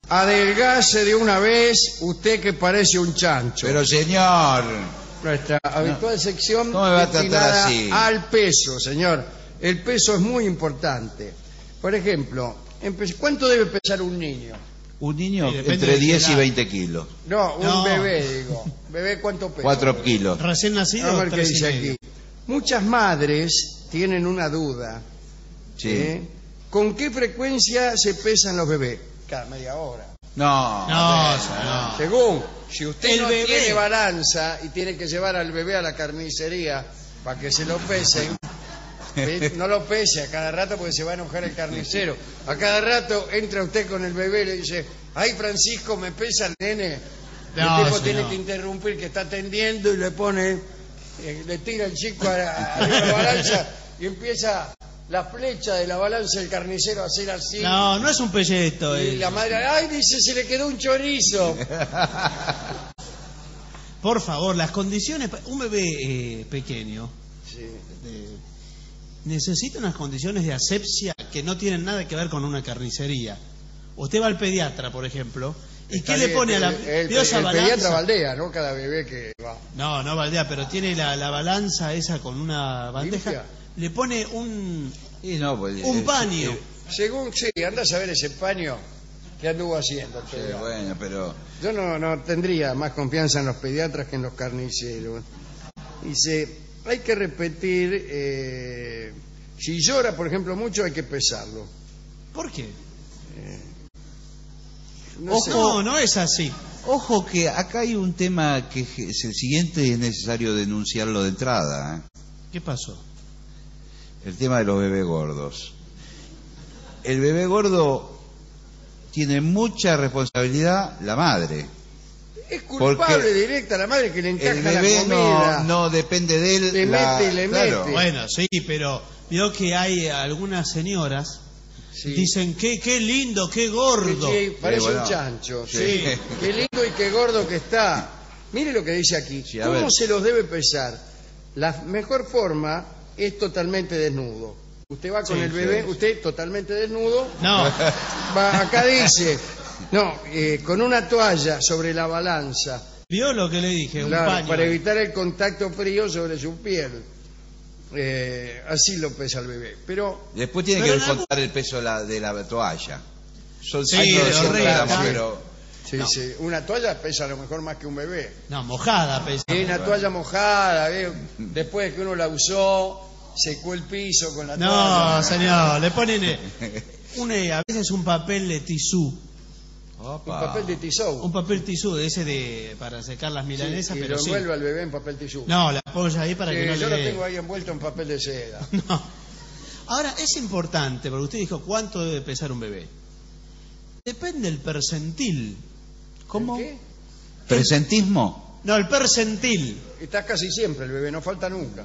Adelgace de una vez, usted que parece un chancho. Pero señor, Nuestra habitual sección ¿cómo me va a tratar destinada así? al peso, señor. El peso es muy importante. Por ejemplo, ¿cuánto debe pesar un niño? un niño depende entre de 10 y edad. 20 kilos. No, un No. bebé, digo. ¿Bebé cuánto pesa? 4 kilos. Recién nacido, Vamos a ver qué 3 y dice medio. aquí. Muchas madres tienen una duda. Sí. ¿Con qué frecuencia se pesan los bebés? Cada media hora. No. No, no. Según, si usted El no bebé. tiene balanza y tiene que llevar al bebé a la carnicería para que se lo pesen, no lo pese a cada rato porque se va a enojar el carnicero. A cada rato entra usted con el bebé y le dice, ay Francisco, me pesa el nene. No, el tipo eso tiene no. que interrumpir que está atendiendo y le pone, le tira el chico a la balanza y empieza la flecha de la balanza del carnicero a hacer así. No, no es un pelleto. Y la madre, ay, dice, se le quedó un chorizo. Por favor, las condiciones... Un bebé pequeño Sí. necesita unas condiciones de asepsia que no tienen nada que ver con una carnicería. Usted va al pediatra, por ejemplo, ¿y Está qué le bien, pone a la... El ¿vio esa pediatra balanza? baldea, ¿no? Cada bebé que va. No, no baldea, pero tiene la balanza esa con una bandeja. ¿Limpia? Le pone un Pues, paño. Según, sí, anda a saber ese paño que anduvo haciendo. el Sí, pediatra. bueno, pero... Yo no tendría más confianza en los pediatras que en los carniceros. Dice, hay que repetir, si llora, por ejemplo, mucho, hay que pesarlo. ¿Por qué? No sé. No, no es así. Ojo que acá hay un tema que es el siguiente y es necesario denunciarlo de entrada. ¿Qué pasó? El tema de los bebés gordos. El bebé gordo tiene mucha responsabilidad la madre. Es culpable porque directa la madre que le encaja El la bebé comida. no depende de él. Le mete y le mete. Bueno, sí, pero vio que hay algunas señoras Sí. dicen qué lindo, qué gordo. Sí, parece bueno. un chancho. Sí. Sí. Qué lindo y qué gordo que está. Mire lo que dice aquí. Sí, a ¿Cómo ver. se los debe pesar? La mejor forma es totalmente desnudo. Usted va con Sí, el bebé, sí. usted totalmente desnudo. No, Acá dice, no, con una toalla sobre la balanza, vio lo que le dije, un claro, paño. para evitar el contacto frío sobre su piel. Así lo pesa el bebé. Pero Después tiene Pero que en algún- contar el peso de la toalla. Son Sí, 100 lo gramos, resta. pero... sí, No. sí, una toalla pesa a lo mejor más que un bebé. No, mojada pesa. Y una toalla mojada, después que uno la usó, secó el piso con la No, toalla. señor, le ponen a veces un papel de tisú, Un papel de tisou. un papel tisú de ese para secar las milanesas, y pero lo sí. envuelve al bebé en papel tisú. No, la apoya ahí para Sí, que no yo le lo dé. tengo ahí envuelto en papel de seda. No. Ahora, es importante, porque usted dijo cuánto debe pesar un bebé. Depende del percentil. ¿Cómo? ¿Qué? ¿Presentismo? No, el percentil. Está casi siempre el bebé, no falta nunca.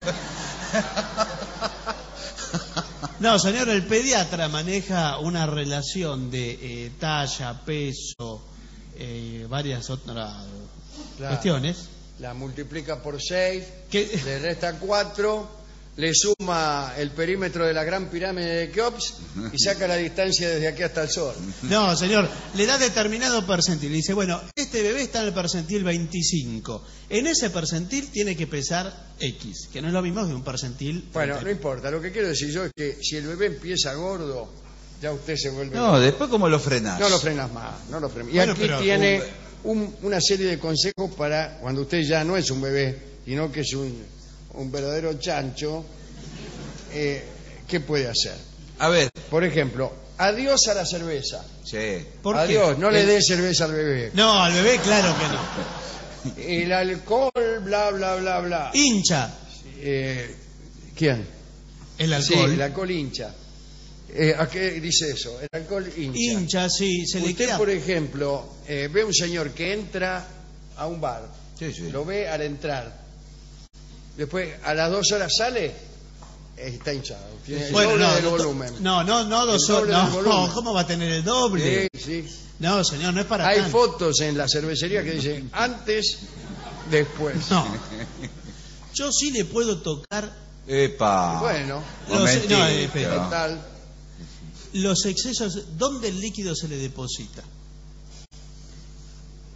No, señor, el pediatra maneja una relación de talla, peso, varias otras Claro. cuestiones. La multiplica por 6, Que, le resta 4, le suma el perímetro de la gran pirámide de Keops y saca la distancia desde aquí hasta el sol. no, señor, le da determinado percentil. Dice, bueno, este bebé está en el percentil 25. En ese percentil tiene que pesar X, que no es lo mismo que un percentil. Bueno, 30. no importa, lo que quiero decir yo es que si el bebé empieza gordo, ya usted se vuelve... No, después ¿cómo lo frenás? No lo frenas más, no lo frenas. Y Bueno, aquí pero- tiene una serie de consejos para cuando usted ya no es un bebé, sino que es un verdadero chancho, ¿qué puede hacer? A ver, Por ejemplo, adiós a la cerveza. sí. ¿Por qué? Adiós, no le El- dé cerveza al bebé. No, al bebé, claro que no. El alcohol, bla, bla, bla, bla. Hincha ¿Quién? el Sí, alcohol. el alcohol hincha. ¿A qué dice eso? El alcohol hincha. Hincha, sí, se le Usted, queda. por ejemplo, ve un señor que entra a un bar, Sí, sí. lo ve al entrar, después a las 2 horas sale, está hinchado, tiene el doble del volumen. No, 2 El doble horas. del No, volumen. ¿cómo va a tener el doble? Sí, sí. No, señor, no es para Hay tanto. fotos en la cervecería que dicen antes, después. No. Yo sí le puedo tocar Epa. Bueno, Momentito. no, espera. total. los excesos. ¿Dónde el líquido se le deposita?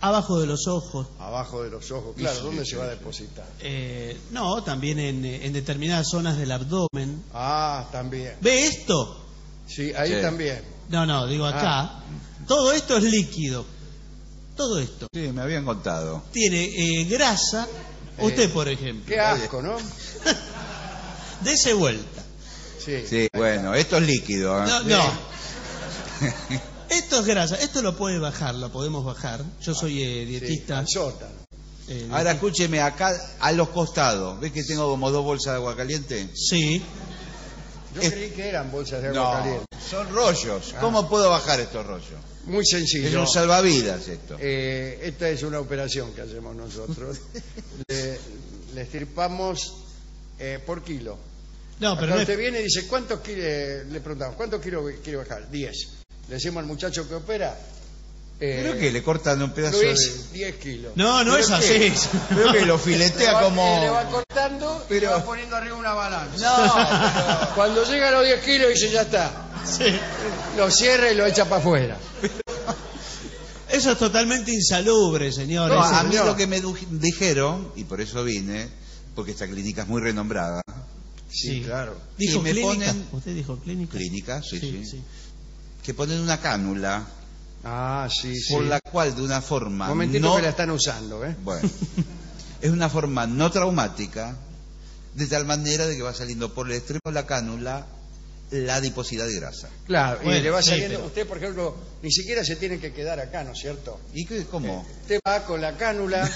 Abajo de los ojos. Abajo de los ojos, claro. Sí, ¿Dónde sí, se va a sí. depositar? No, también en determinadas zonas del abdomen. Ah, también. ¿Ve esto? Sí, ahí Sí. también. No, digo acá. Todo esto es líquido. Todo esto. Sí, me habían contado. Tiene grasa. Usted, por ejemplo. Qué asco, ¿no? Dese vuelta. Sí. Sí, bueno, esto es líquido. ¿eh? No. Esto es grasa. Esto lo puede bajar, lo podemos bajar. Yo soy Sí, dietista. al sótano. Ahora escúcheme, acá a los costados, ¿ves que tengo como 2 bolsas de agua caliente? Sí. Yo Es- creí que eran bolsas de agua No, caliente. son rollos. ¿Cómo puedo bajar estos rollos? Muy Es sencillo. un salvavidas esto. Esta es una operación que hacemos nosotros. Le estirpamos por kilo. No, pero Acá no usted es... viene y dice, ¿cuántos kilos? Le preguntamos, ¿cuántos kilos quiere bajar? 10. Le decimos al muchacho que opera, ¿Pero que le cortan un pedazo Luis, 10 kilos. No ¿Pero es qué? así. Pero que lo Le filetea va, como... le va cortando y Pero- le va poniendo arriba una balanza. No, Cuando llega a los 10 kilos dice, ya está. Sí. Lo cierra y lo echa para afuera. Eso es totalmente insalubre, señores. no, a mí señor. lo que me dijeron, y por eso vine, porque esta clínica es muy renombrada, Sí, claro. ¿Dijo Y me clínica? ponen- ¿Usted dijo clínica? clínica, sí, que ponen una cánula Ah, sí, sí. por la cual de una forma Momentito no... que la están usando, ¿eh? Bueno, es una forma no traumática, de tal manera de que va saliendo por el extremo de la cánula la adiposidad de grasa. Claro, y Bueno, le va sí, saliendo, pero- usted por ejemplo, ni siquiera se tiene que quedar acá, ¿no es cierto? ¿Y cómo? Usted va con la cánula,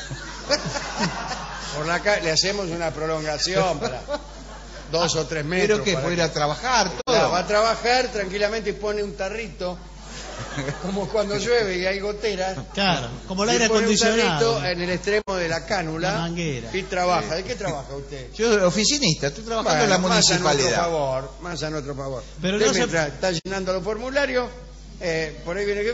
le hacemos una prolongación para 2 o 3 metros. Pero que para puede ir a trabajar, todo. Claro, va a trabajar tranquilamente y pone un tarrito, como cuando llueve y hay goteras. Claro, como el y aire pone un acondicionado. tarrito en el extremo de la cánula La manguera. y trabaja. ¿De qué trabaja usted? Yo oficinista, estoy trabajando en la Bueno, más a nuestro municipalidad. favor, más a nuestro favor. Pero Usted no se- mientras está llenando los formularios, por ahí viene que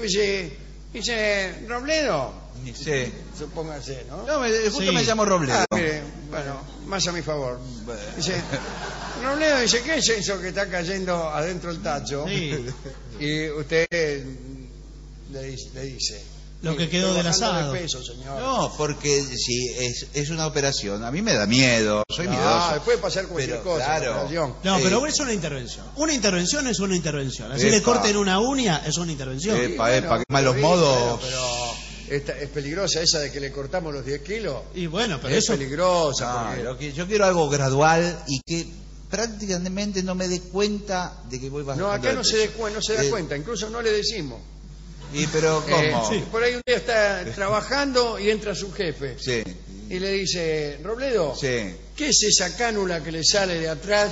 dice Robledo, Sí. supóngase, ¿no? No, justo Sí. me llamo Robledo. Ah, mire, bueno, más a mi favor. Dice, Robledo dice, ¿qué es eso que está cayendo adentro del tacho? Sí. Y usted le dice, Lo que "Mire, quedó estoy del bajando asado". de peso, señor. No, porque si es una operación, a mí me da miedo, soy miedoso. Puede pasar cualquier Pero, cosa. claro. la operación. No, Sí. pero es una intervención. Una intervención es una intervención. Así Epa. le corten una uña, es una intervención. Epa, Bueno, qué malos pero, modos. pero es peligrosa esa de que le cortamos los 10 kilos. Y bueno, pero Es eso... peligrosa. No, porque- yo quiero algo gradual y que prácticamente no me dé cuenta de que voy bajando No, acá de no peso. no se da Eh, cuenta, incluso no le decimos. Y pero ¿cómo? sí. Por ahí un día está trabajando y entra su jefe Sí, y le dice, Robledo, sí. ¿qué es esa cánula que le sale de atrás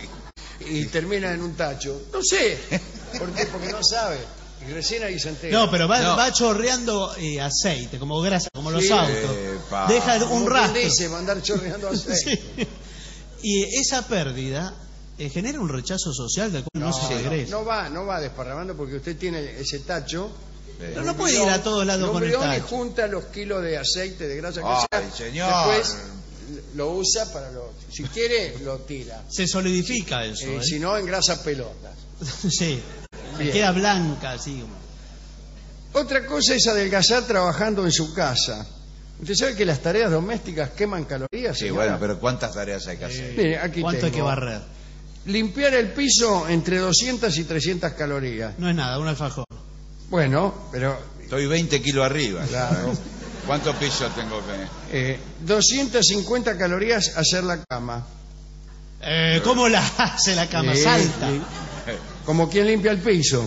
y termina en un tacho? No sé. ¿Por qué? Porque no sabe. Y recién ahí se entera. No, pero va, No. va chorreando aceite, como grasa, como los Sí. autos. Epa. Deja Como un quien rastro. dice, mandar chorreando aceite. Sí. Y esa pérdida genera un rechazo social del cual no, se regresa. no va desparramando porque usted tiene ese tacho. Pero no puede ir a todos lados con el y tacho. junta los kilos de aceite, de grasa que Ay, sea. señor. Después lo usa para si quiere, lo tira. Se solidifica eso. Si no, engrasa pelotas. Sí. Bien. Queda blanca, así como. Otra cosa es adelgazar trabajando en su casa. Usted sabe que las tareas domésticas queman calorías. Sí, señora? bueno, pero ¿cuántas tareas hay que hacer? Mire, aquí ¿Cuánto hay tengo. que barrer? Limpiar el piso entre 200 y 300 calorías. No es nada, un alfajor. Bueno, pero Estoy 20 kilos arriba. claro. ¿Cuántos pisos tengo que...? 250 calorías hacer la cama. ¿Cómo la hace la cama? Sí, Salta. sí. Como quien limpia el piso.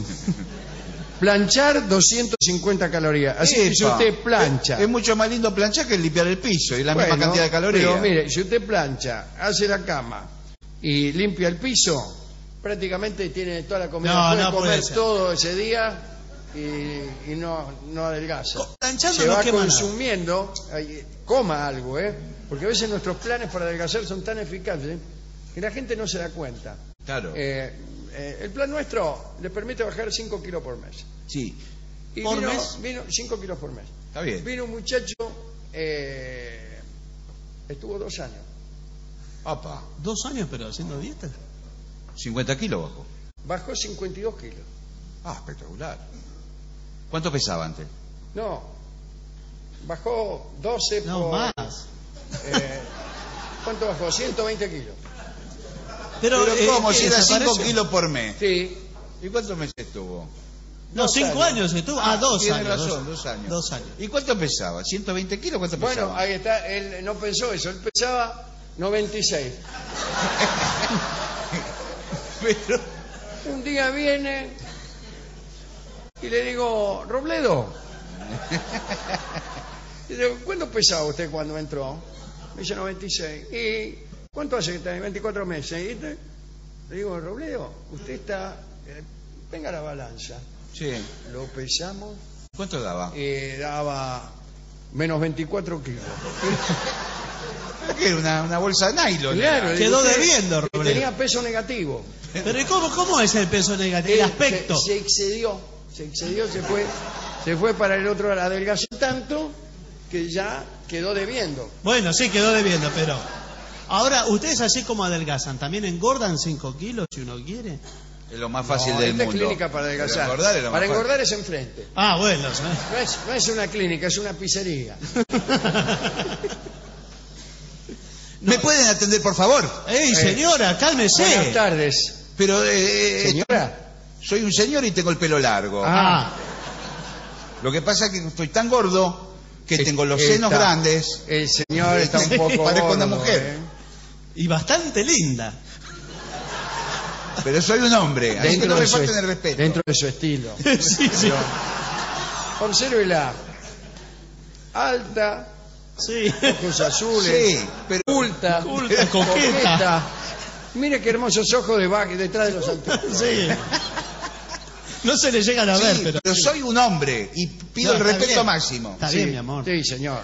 Planchar 250 calorías. Así que si Epa. usted plancha. Es mucho más lindo planchar que limpiar el piso y la Bueno, misma cantidad de calorías. Pero mire, si usted plancha, hace la cama y limpia el piso, prácticamente tiene toda la comida. No, puede no puede comer ser. todo ese día y no adelgaza. Planchando Se no va quema nada. consumiendo, coma algo, porque a veces nuestros planes para adelgazar son tan eficaces que la gente no se da cuenta. Claro. El plan nuestro le permite bajar 5 kilos por mes. Sí, Y ¿Por mes? Vino 5 kilos por mes. está bien. Vino un muchacho, estuvo 2 años. Opa, 2 años, pero haciendo dieta. 50 kilos bajo. Bajó 52 kilos. Ah, espectacular. ¿Cuánto pesaba antes? No, Bajó 12 No, por... más. ¿Cuánto bajó? 120 kilos. Pero ¿cómo? ¿qué Si era 5 desapareció? kilos por mes. Sí. ¿Y cuántos meses tuvo? No, 2 5 años estuvo. Ah, 2 Tiene años. razón, 2 años. 2 años. ¿Y cuánto pesaba? ¿120 kilos? ¿Cuánto Bueno, pesaba? ahí está. Él no pensó eso. Él pesaba 96. Pero... Un día viene y le digo, Robledo. Y le digo, ¿cuánto pesaba usted cuando entró? Me dice 96. ¿Y cuánto hace que está ahí? 24 meses. Y le digo, Robledo, usted está... venga a la balanza. Sí. Lo pesamos ¿Cuánto daba? y daba menos 24 kilos. ¿Qué era? Una bolsa de nylon. Claro, era. Quedó usted debiendo, Robledo. tenía peso negativo. Pero ¿y cómo es el peso negativo? El aspecto. Se excedió, se fue para el otro, adelgazó tanto que ya quedó debiendo. Bueno, sí, quedó debiendo, pero... Ahora, ustedes así como adelgazan, ¿también engordan 5 kilos si uno quiere? Es lo más fácil No, del esta mundo. es clínica para Pero adelgazar. engordar es lo Para más engordar es enfrente. Ah, bueno. No es una clínica, es una pizzería. ¿Me pueden atender, por favor? ¡Ey, señora, cálmese! Buenas tardes. Pero, Señora. soy un señor y tengo el pelo largo. Ah, Lo que pasa es que estoy tan gordo que tengo los Está- senos grandes. El señor está un poco Parezco una gordo, mujer. y bastante linda. Pero soy un hombre. Así que no me de su falten el respeto. dentro de su estilo. Sí, sí. Obsérvela. Alta, Sí. ojos azules, Sí, pero culta, coqueta. Mire qué hermosos ojos detrás de los anteojos. Sí. No se le llegan a ver, sí, pero... pero soy un hombre y pido No, el está respeto bien. máximo. Está Sí, bien, mi amor. Sí, señor.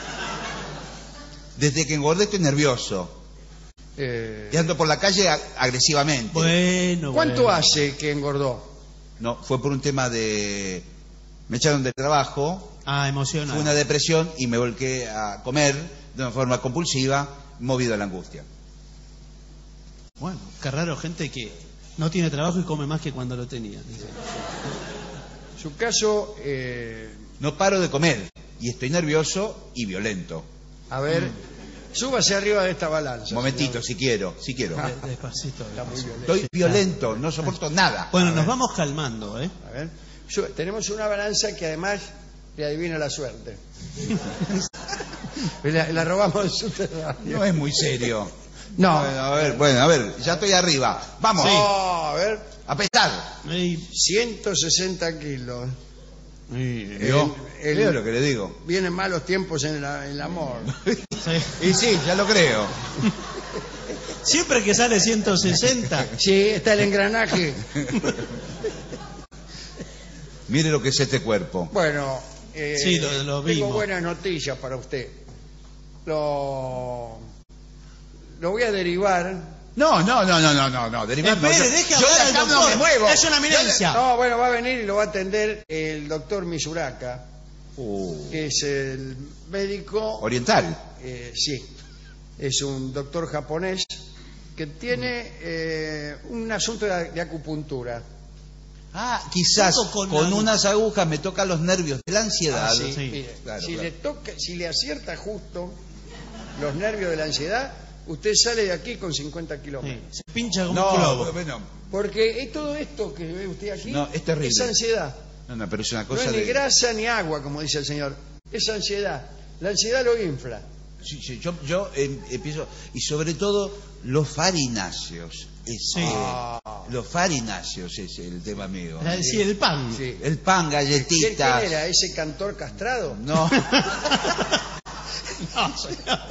Desde que engordé estoy nervioso y ando por la calle agresivamente. Bueno, ¿Cuánto bueno. hace que engordó? No, fue por un tema de... Me echaron del trabajo, Ah, emocional. fue una depresión y me volqué a comer de una forma compulsiva, movido a la angustia. Bueno, qué raro, gente que no tiene trabajo y come más que cuando lo tenía. Su caso, No paro de comer y estoy nervioso y violento. a ver, súbase arriba de esta balanza. Un momentito, señor. si quiero. Despacito. Está muy violento. Estoy violento, no soporto nada. Bueno, nos vamos calmando, ¿eh? A ver, tenemos una balanza que además le adivina la suerte. la robamos del subterráneo. No es muy serio. No. Bueno, a ver, ya estoy arriba. Vamos, No, a ver, a pesar. Ey, 160 kilos. ¿Vio? ¿Vio lo que le digo? Vienen malos tiempos en el amor. sí. Y sí, ya lo creo. Siempre que sale 160. Sí, está el engranaje. Mire lo que es este cuerpo. Bueno, Sí, lo tengo vimos. buenas noticias para usted. Lo voy a derivar. No. Derivar no. Espere, Yo- deje yo de hablar al acá no doctor. me muevo. Es una eminencia. No, bueno, va a venir y lo va a atender el doctor Misuraka, Uh, que es el médico. oriental. Sí, es un doctor japonés que tiene un asunto de acupuntura. Ah, quizás Junto con con la- unas agujas me tocan los nervios de la ansiedad. Ah, sí, sí. mire, Claro, si claro. le toca, si le acierta justo los nervios de la ansiedad, usted sale de aquí con 50 kilómetros. Sí, se pincha como un No, globo. bueno, Porque es todo esto que ve usted aquí No, es terrible. es ansiedad. no, pero es una No cosa es ni de... grasa ni agua, como dice el señor. Es ansiedad. La ansiedad lo infla. Sí, yo empiezo... Y sobre todo los farináceos. Sí. Los farináceos es el tema mío. Sí, el pan. Sí. El pan, ¿Quién galletitas... era? ¿Ese cantor castrado? No, No, señor.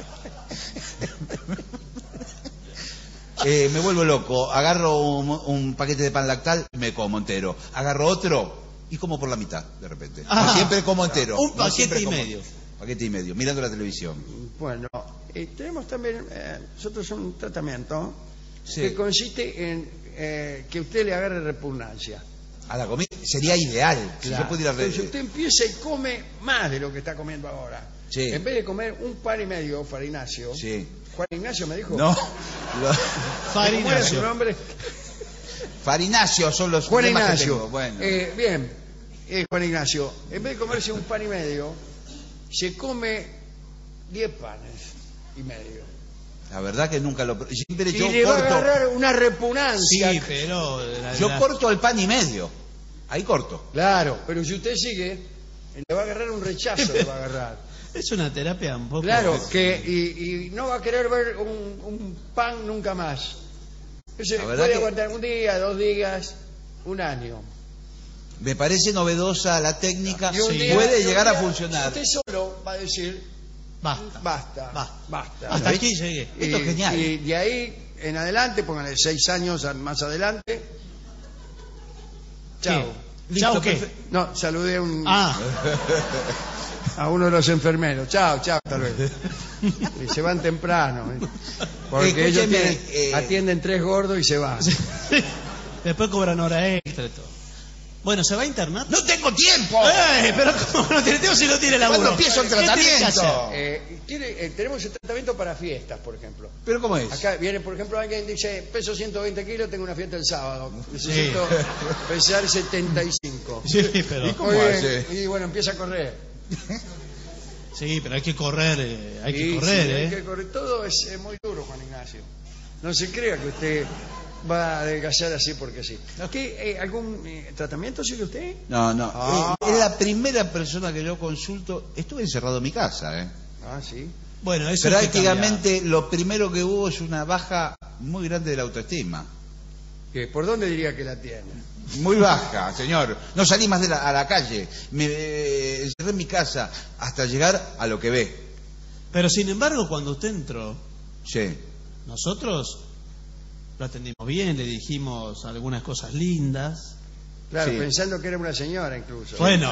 me vuelvo loco. Agarro un paquete de pan lactal, me como entero. Agarro otro y como por la mitad, de repente. Ah. No siempre como entero. Un No paquete siempre y como- medio. Paquete y medio, mirando la televisión. Bueno, tenemos también nosotros un tratamiento Sí. que consiste en que usted le agarre repugnancia. A la comida sería ideal. Si yo pudiera... Entonces usted empieza y come más de lo que está comiendo ahora. Sí. En vez de comer un pan y medio, Farinacio. Sí. Juan Ignacio me dijo. No. ¿Cómo era su Farinacio. nombre? Farináceos son los Juan problemas que Ignacio. tengo. Bueno. Bien, Juan Ignacio. En vez de comerse un pan y medio, se come 10 panes y medio. La verdad que nunca lo... Siempre Y yo le va a corto... agarrar una repugnancia. Sí, pero... Yo corto el pan y medio. Ahí corto. Claro, pero si usted sigue, le va a agarrar un rechazo, le va a agarrar. Es una terapia un poco... Claro, y no va a querer ver un pan nunca más. Entonces, La verdad puede que- aguantar un día, 2 días, un año. Me parece novedosa la técnica. Y un Sí. día- Puede y un llegar a día, funcionar. Usted solo va a decir, Basta. basta. Hasta aquí llegué. Esto es genial. Y de ahí en adelante, pónganle 6 años más adelante. Chao. ¿Qué? ¿Chao qué? perfecto. No, saludé Ah, a uno de los enfermeros. Chao, hasta luego. Y se van temprano. Porque ellos Escúcheme, atienden 3 gordos y se van. después cobran hora extra y todo. Bueno, ¿se va a internar? ¡No tengo tiempo! Pero ¿cómo no tiene tiempo si no tiene laburo? ¿Cuándo empiezo el ¿Qué tiene que tratamiento? hacer? Tenemos el tratamiento para fiestas, por ejemplo. ¿Pero cómo es? Acá viene, por ejemplo, alguien dice, peso 120 kilos, tengo una fiesta el sábado. Necesito pesar 75. Sí, pero... ¿Y cómo Muy bien. hace? Y bueno, empieza a correr. Sí, pero hay que correr, hay que Sí, correr, sí, ¿eh? hay que correr. Todo es muy duro, Juan Ignacio. No se crea que usted va a adelgazar así porque sí. ¿Algún tratamiento sigue usted? No, no. Ah. Es la primera persona que yo consulto. Estuve encerrado en mi casa, ¿eh? Ah, sí. Bueno, eso hay que Prácticamente lo primero que hubo es una baja muy grande de la autoestima. ¿Por dónde diría que la tiene? Muy baja, señor. No salí más a la calle. Me encerré en mi casa hasta llegar a lo que ve. cambiar. Pero sin embargo, cuando usted entró, Sí. nosotros lo atendimos bien, le dijimos algunas cosas lindas. Claro, Sí. pensando que era una señora incluso. Bueno,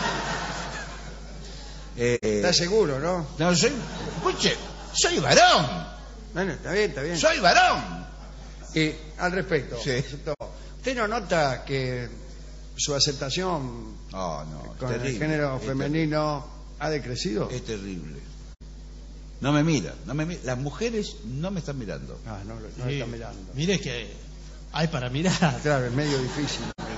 ¿Está seguro, no? No, escuche, soy varón. Bueno, está bien, está bien. Soy varón. Y al respecto, Sí. ¿usted no nota que su aceptación No, no. con terrible, el género es femenino ha decrecido? Es terrible. No me mira, no me mira. Las mujeres no me están mirando. Ah, no sí, está mirando. mire que hay para mirar. Claro, es medio difícil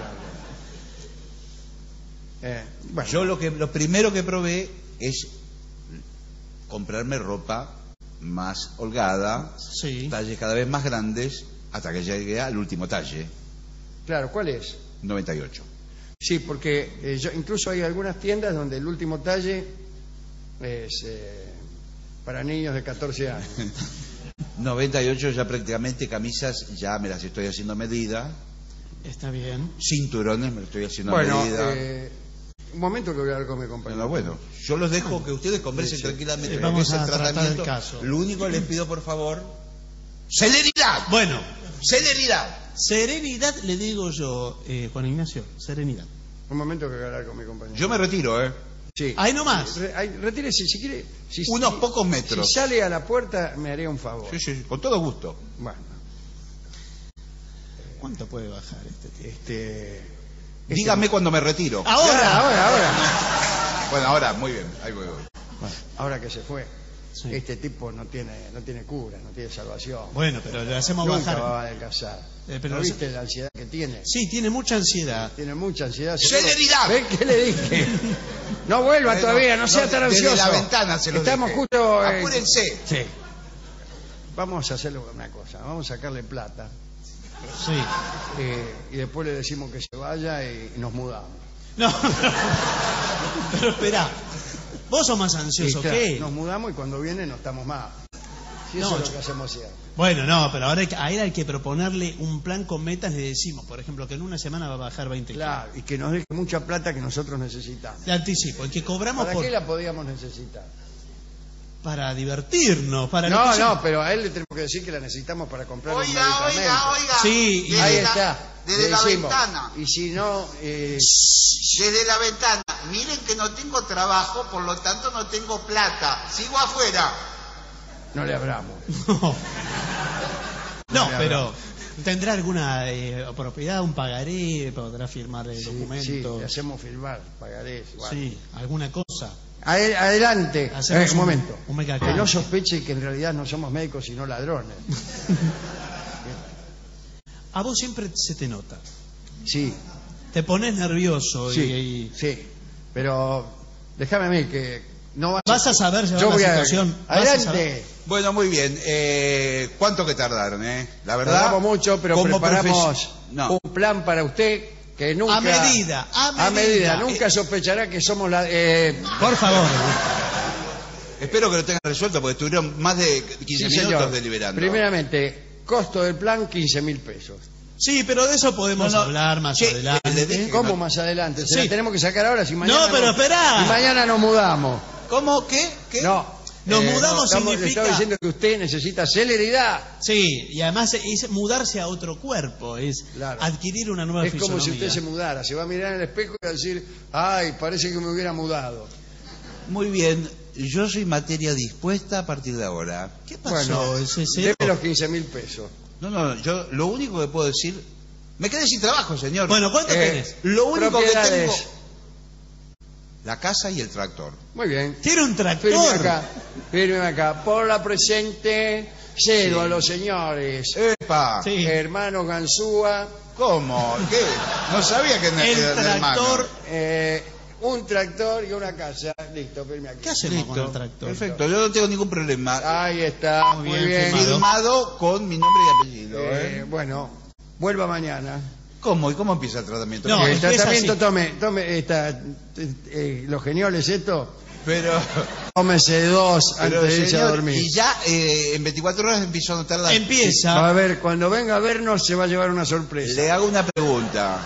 mirarlo. Bueno, Yo lo primero que probé es comprarme ropa más holgada, Sí. talles cada vez más grandes, hasta que llegué al último talle, claro, ¿cuál es? 98. Sí, porque incluso hay algunas tiendas donde el último talle es para niños de 14 años. 98 ya prácticamente camisas ya me las estoy haciendo a medida, Está bien. cinturones me los estoy haciendo a Bueno, medida. un momento que voy a hablar con mi compañero. Bueno, yo los dejo que ustedes conversen Sí, sí. tranquilamente Sí, de lo que vamos es el a tratar el tratamiento. caso. Lo único que les pido, por favor, celeridad. Bueno, Celeridad. serenidad le digo yo, Juan Ignacio, serenidad. Un momento que voy a hablar con mi compañero. Yo me retiro, ¿eh? Sí. Ahí nomás. Retírese si quiere. Unos pocos metros. Si sale a la puerta, me haría un favor. Sí, sí, con todo gusto. Bueno, ¿Cuánto puede bajar este tío? Dígame cuando me retiro. Ahora. Bueno, ahora, muy bien. Ahí voy. Bueno, ahora que se fue, Sí. este tipo no tiene cura, no tiene salvación. Bueno, pero le hacemos Nunca bajar. va a adelgazar. pero ¿No viste la ansiedad que tiene? Sí, tiene mucha ansiedad. Tiene mucha ansiedad. ¡Celeridad! ¿Ve qué le dije? No vuelva Bueno, todavía, no sea tan desde ansioso. la ventana se lo Estamos dejé. justo... Apúrense. Sí. Vamos a hacerle una cosa, vamos a sacarle plata Sí. y después le decimos que se vaya y nos mudamos. No, pero espera. Vos sos más ansioso Y claro, que él. nos mudamos y cuando viene no estamos más. Si eso No, es lo yo- que hacemos siempre. Bueno, no, pero ahora a él hay que proponerle un plan con metas. Le decimos, por ejemplo, que en una semana va a bajar 20 kilos. Claro, y que nos deje mucha plata que nosotros necesitamos. De anticipo, el que cobramos ¿Para por, qué la podíamos necesitar? para divertirnos, para No, lo que no, pero a él le tenemos que decir que la necesitamos para comprar un medicamento. Oiga. Sí, y- Ahí Desde la- está. Desde le la decimos. ventana. Y si no, Desde la ventana. Miren que no tengo trabajo, por lo tanto no tengo plata. Sigo afuera. no le hablamos. No, pero tendrá alguna propiedad, un pagaré, podrá firmar Sí, documentos. le hacemos firmar, pagarés. igual. Sí, alguna cosa. Adelante. Hacemos Un momento. un mega Que cambio. no sospeche que en realidad no somos médicos sino ladrones. A vos siempre se te nota. Sí, Te pones nervioso sí, y sí. Pero déjame a mí que No Vas a saber llevar yo la voy situación. Vas a saber. Adelante. Bueno, muy bien. ¿Cuánto que tardaron, La verdad. Tardamos mucho, pero como preparamos no. un plan para usted que nunca... A medida. Nunca sospechará que somos la... Por favor. Espero que lo tengan resuelto porque estuvieron más de 15 sí, minutos señor. deliberando. Primeramente, costo del plan 15.000 pesos. Sí, pero de eso podemos hablar más Che, adelante. le dije- ¿Cómo más adelante? Se Sí. la tenemos que sacar ahora si mañana... No, pero esperá. Si mañana nos mudamos. ¿Cómo? ¿Qué? No. Nos mudamos Le significa- estaba diciendo que usted necesita celeridad. Sí, y además es mudarse a otro cuerpo, es Claro. adquirir una nueva Es como si fisonomía. usted se mudara. Se va a mirar en el espejo y va a decir, ay, parece que me hubiera mudado. Muy bien. Yo soy materia dispuesta a partir de ahora. ¿Qué pasó? Bueno, ¿Ese deme cero? los 15.000 pesos. No, yo lo único que puedo decir... Me quedé sin trabajo, señor. Bueno, ¿cuánto tenés? Lo único que propiedades. tengo... La casa y el tractor. Muy bien. Tiene un tractor. Firme acá. Por la presente, cedo Sí. a los señores. ¡Epa! Sí. Hermano Ganzúa, ¿Cómo? ¿Qué? No sabía que El era de hermano. tractor. un tractor y una casa. Listo, firme aquí. ¿Qué hacemos con Listo. el tractor? Perfecto, yo no tengo ningún problema. Ahí está, Muy muy bien, bien. firmado. Firmado con mi nombre y apellido. Bueno, vuelva mañana. ¿Cómo? ¿Y cómo empieza el tratamiento? No, El es que es tratamiento, así. tome los genioles esto, Pero, tómese 2 pero antes de irse a señor, dormir. y ya en 24 horas empiezo a notar la... Empieza. A ver, cuando venga a vernos se va a llevar una sorpresa. Le hago una pregunta.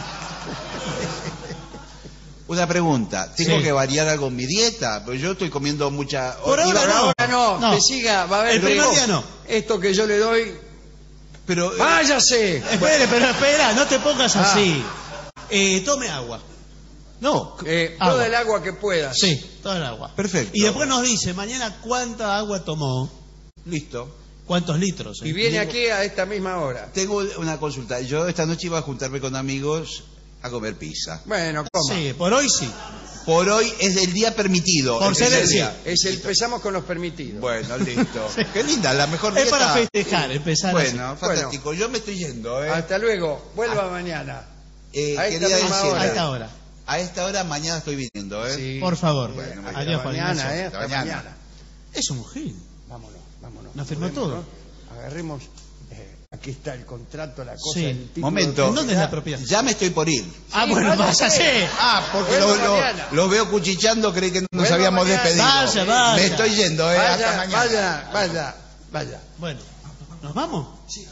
Una pregunta. ¿Tengo Sí. que variar algo en mi dieta? Porque yo estoy comiendo mucha... Por ahora Por no. ahora no, No. que siga, va a haber... El primer día no. Esto que yo le doy, Pero... ¡váyase! Espere, pero espera, no te pongas Ah. así. Tome agua. No, Agua. Toda el agua que puedas. Sí, todo el agua. Perfecto. Y después nos dice, mañana cuánta agua tomó, listo. cuántos litros. Y viene aquí a esta misma hora. Tengo una consulta. Yo esta noche iba a juntarme con amigos a comer pizza. Bueno, coma. Sí, por hoy sí. Por hoy es el día permitido. Por el ser primer el día. Empezamos con los permitidos. Bueno, listo. Qué linda, la mejor Es dieta. para festejar, empezar así. Bueno, fantástico. Yo me estoy yendo, Hasta luego, vuelva mañana. a esta quería misma decir, hora. A esta hora. a esta hora mañana estoy viniendo, Sí. Por favor. Bueno, muy Adiós, Juan mañana, Ignacio. hasta Mañana. mañana. Es un gil. Vámonos. ¿Nos firmó Acordémonos. todo? Agarremos, aquí está el contrato, la cosa, Sí. el título. Momento. ¿En dónde es la propiedad? Ya me estoy por ir. Ah, bueno, váyase. Porque Vuelva mañana. lo veo cuchichando, creí que nos Vuelva habíamos mañana. despedido. Vaya. Me estoy yendo, hasta mañana. Vaya. Bueno, ¿nos vamos?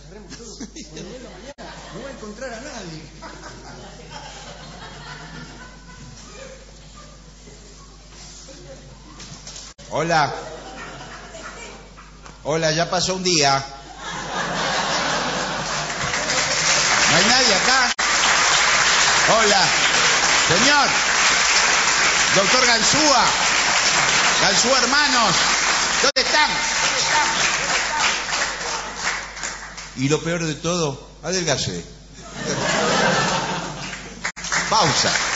No voy a encontrar a nadie. Hola. Hola, ya pasó un día. ¿No hay nadie acá? Hola. Señor. Doctor Ganzúa. Ganzúa hermanos. ¿Dónde están? Y lo peor de todo, adelgacé. Pausa.